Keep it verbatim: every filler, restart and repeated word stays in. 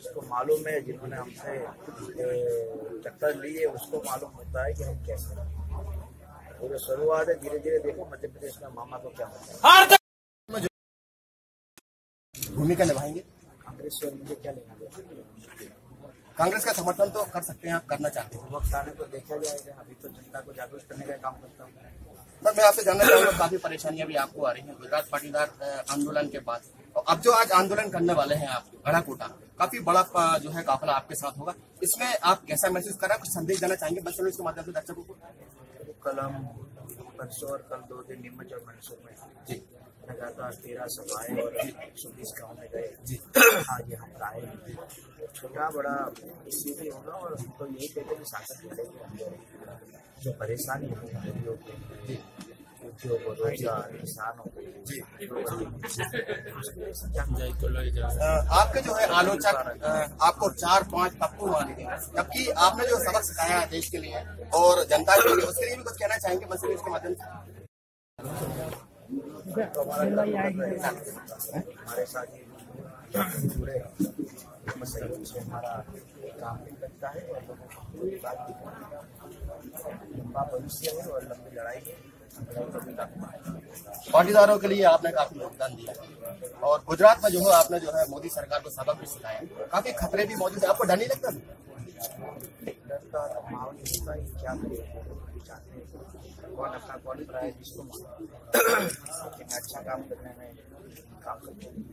जिसको मालूम है, जिन्होंने हमसे टक्कर ली है, उसको मालूम होता है कि हम कैसे हैं। पूरी शुरुआत है, धीरे धीरे देखो मध्य प्रदेश में मामा को क्या होता है। भूमिका निभाएंगे। कांग्रेस से मुझे क्या लेना देना? कांग्रेस का समर्थन तो कर सकते हैं, आप करना चाहते हैं। वक्त आने को देखा जाएगा। अभी तो जनता को जागरूक करने का काम करता हूँ। सर, मैं आपसे जानना चाहूंगा, काफी परेशानियां भी आपको आ रही हैं गुजरात पाटीदार आंदोलन के बाद, और अब जो आज आंदोलन करने वाले हैं आप गढ़ाकोटा, काफी बड़ा जो है काफिला आपके साथ होगा, इसमें आप कैसा महसूस कर रहे हैं? कुछ संदेश देना चाहेंगे बस के माध्यम से दर्शकों को? कल हम परसों और कल दो दिन नीमच और मंदसौर में जी लगातार तेरह सभाएं और एक सौ बीस गाँव में गए जी। आज यहाँ पर आए, छोटा बड़ा इश्यू भी होगा और हम तो यही कहते हैं कि शासन मिलेगी। जो परेशानी है लोग के उद्योग रोजगार किसानों जी। आपके जो है आलोचक आपको चार पांच पप्पू मानेंगे, जबकि आपने जो सबक सिखाया है देश के लिए और जनता के लिए, उसके लिए भी कुछ कहना चाहेंगे बस इसके माध्यम से? तो हमारे साथ पूरे सहयोग से हमारा काम भी करता है और लोगों को बात भी करता है। लंबा भविष्य है और लंबी लड़ाई है। पाटीदारों के लिए आपने काफी योगदान दिया और गुजरात में जो है आपने जो है मोदी सरकार को सबक भी सिखाया, काफी खतरे भी मौजूद है, आपको डर नहीं लगता? डर का माहौल नहीं होता है, क्या चाहते हैं कौन अपना कौन है जिसको अच्छा काम करने में काम करते हैं।